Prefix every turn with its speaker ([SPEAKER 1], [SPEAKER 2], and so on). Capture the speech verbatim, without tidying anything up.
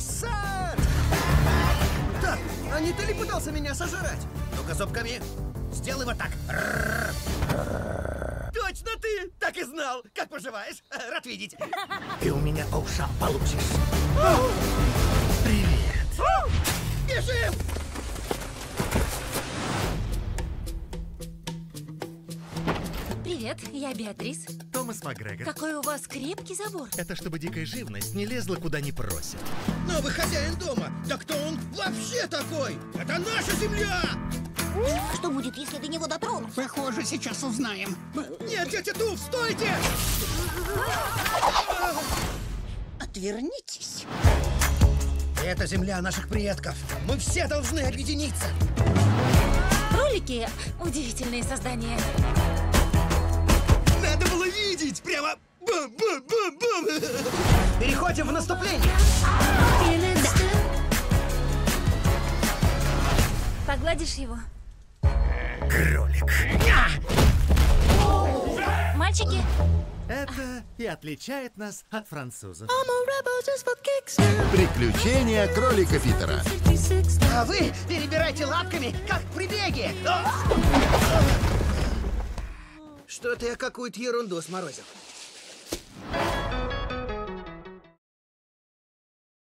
[SPEAKER 1] Сад! Так, а не ты ли пытался меня сожрать? Ну-ка, зубками. Сделай вот так. Точно ты! Так и знал! Как поживаешь? Рад видеть. Ты у меня по ушам получишь. Привет. Бежим!
[SPEAKER 2] Привет, я Беатрис.
[SPEAKER 3] Томас Макгрегор.
[SPEAKER 2] Какой у вас крепкий забор.
[SPEAKER 3] Это чтобы дикая живность не лезла куда не просит.
[SPEAKER 1] Новый хозяин дома! Да кто он вообще такой? Это наша земля!
[SPEAKER 4] Что будет, если до него дотронуться?
[SPEAKER 5] Похоже, сейчас узнаем.
[SPEAKER 1] Нет, дядя Туф, стойте!
[SPEAKER 4] Отвернитесь.
[SPEAKER 1] Это земля наших предков. Мы все должны объединиться.
[SPEAKER 2] Кролики – удивительные создания.
[SPEAKER 1] Надо было видеть! Прямо бум-бум-бум-бум! Переходим в наступление!
[SPEAKER 2] Погладишь его?
[SPEAKER 3] Кролик.
[SPEAKER 2] Мальчики?
[SPEAKER 3] Это и отличает нас от французов.
[SPEAKER 6] Приключения кролика Питера.
[SPEAKER 1] А вы перебирайте лапками, как при беге! Что-то я какую-то ерунду сморозил.